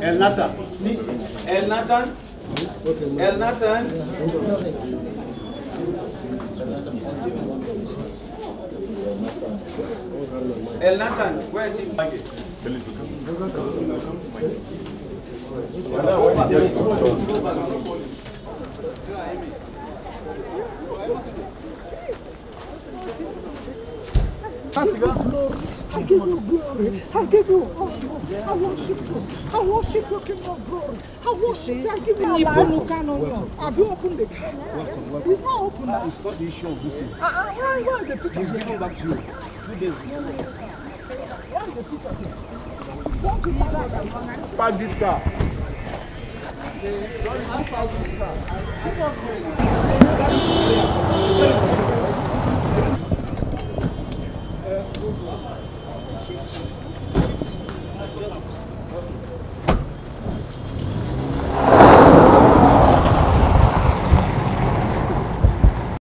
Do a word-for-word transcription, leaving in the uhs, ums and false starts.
El Nathan. Please, El Nathan. El Nathan. El Nathan, where is he? I give you glory. I give you honor. I worship you. I worship you, King of glory. I worship you. I give you life. Have you opened the car? It's not open now. It's not the issue of this. Uh, uh, why, why is the picture? He's coming back to you. Two days. Why is the picture here? Don't you that? Park this car.